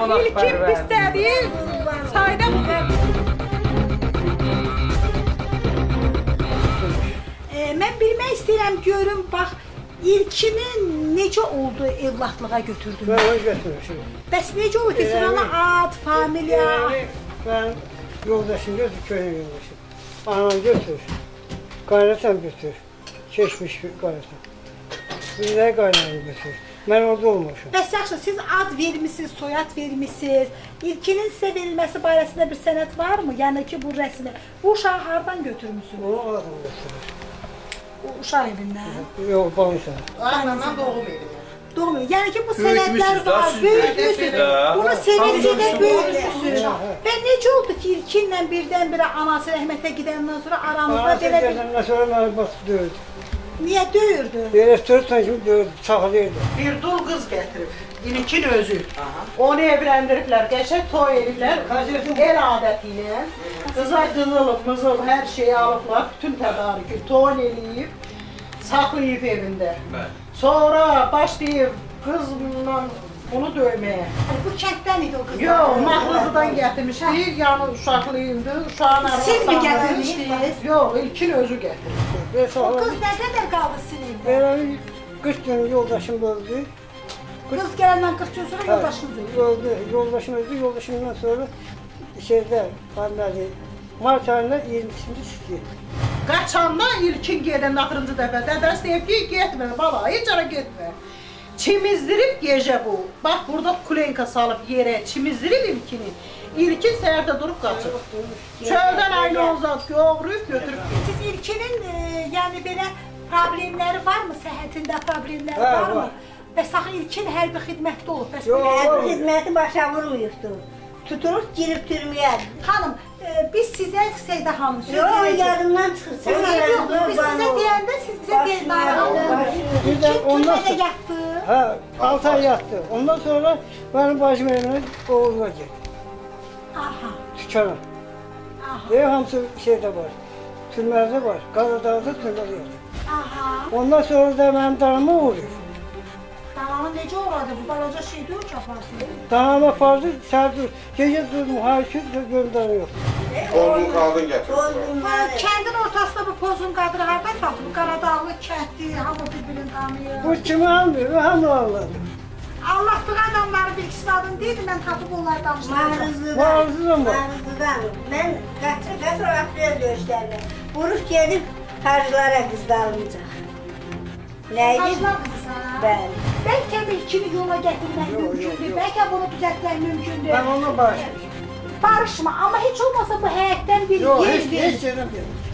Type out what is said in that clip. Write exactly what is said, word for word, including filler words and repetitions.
İlkin istədik, sayda mən bilmək istəyirəm, görüm, bax, İlkini necə oldu evlatlığa götürdünüz? Mən götürmüşüm. Bəs necə oldu ki, siz ona ad, familiya? Mən yoldaşım götür, köhnə yoldaşım. Anam götür, qaynatan götür, keçmiş qaynatan. Bizləri qaynanı götür. Mən orada olmuşum. Bəs yaxşı, siz ad vermişsiniz, soyad vermişsiniz. İlkinin sizə verilməsi barəsində bir sənəd varmı? Yəni ki, bu rəsmi. Bu uşağı hardan götürmüsünüz? Onu adam götürür. Uşaq evindən? Yox, bağışlar. Aynen doğum evi. Doğum evi. Yəni ki, bu sənədlər var, böyütmüsünüz. Bunu sevəsində böyütmüsünüz. Və necə oldu ki, İlkinlə birdən-birə anası rəhmətə gedəndən sonra aramızda belə bir... Anası gedəndən sonra məni basıb döyürdü. Niyə döyürdü? Belə tutan kimi döyürdü, çağırırdı. Bir dul qız gətirib, İlkin özü. Onu evləndiriblər, qəşək toy ediblər, el adəti ilə. Qıza qızılıb, mızıl, hər şeyi alıblar, bütün tədariki toy eləyib, saxlayıb evində. Sonra başlayıb qızla onu döyməyə. Bu kənddən idi o qızlar? Yox, Mahlıcıdan gətirmişdik, yanı uşaqlıyımdı, uşağın arasında. Siz mi gətirmişdiniz? Yox, İlkin özü gətirmişdi. O qız nə qədər qaldı sizin evdə? Belə qırx gün yoldaşım öldü. Qız gələndən qırx gün sonra yoldaşınız öldü? Öldü, yoldaşım öldü, yoldaşımdan sonra şeydə, qandalı, mart ayında iyirmisində sikdi. Qaçanda İlkin gedəndə axırıncı dəfə dədəsi deyib ki, getmə baba, heç ara getmə. Çimizdirib gecə bu. Bax, burada kulenka salıb yerə, çimizdirib İlkini. İlkin səhərdə durub qaçır. Çöldən aynı ozat yoğuruyub, götürüb gedir. Siz İlkinin, yəni belə problemləri varmı? Səhhətində problemləri varmı? Və saxı İlkin hərbi xidmətdə olub. Hərbi xidməti başa vurmuyubdur. Tutulub, girib türməyə. Xanım, biz sizə Seyda xanım söz verəcək. Yox, yadımdan çıxırsın. Biz sizə deyəndə siz bizə deyəndə İlkin türmədə yatdı. Hə, altı ay yatdı. Ondan sonra mənim bacım evinə oğluna getdi. Aha. Tükana. Aha. Ev hamısı şeydə var, türmədə var, Qaradağda türmədə yatdı. Aha. Ondan sonra da mənim danama uğrayır. Danamı necə uğradı? Bu balaca şey deyil ki, aparsın. Danama apardı, sərdi, gecə durdu, hayır, göndanı yox. Pozun qadın gətirdi. Kəndin ortasında bu pozun qadını hardan tapdı? Bu Qaradağlı kəndli, hamı bir-birini tanıyır. Bu kimi almıyor, hamı ağladı. Allah'tığı adamların bir ikisi adını deyildi, mən tapıb onları danışdıracağım. Mağrızlıdan. Mağrızlıdan. Mən qaçır, qaçır, aprel döyüşlərlə. Vuruş gedib hacılara qız dalmayacaq. Nəydi? Hacılar qızı sana? Bəli. Bəlkə ilkini yola gətirmək mümkündür, bəlkə bunu düzəltmək mümkündür. Mən onunla barışmışım. Barışma, amma heç olmasa bu həyətdən bir Yox, yer heç, verir. heç yerdən verir.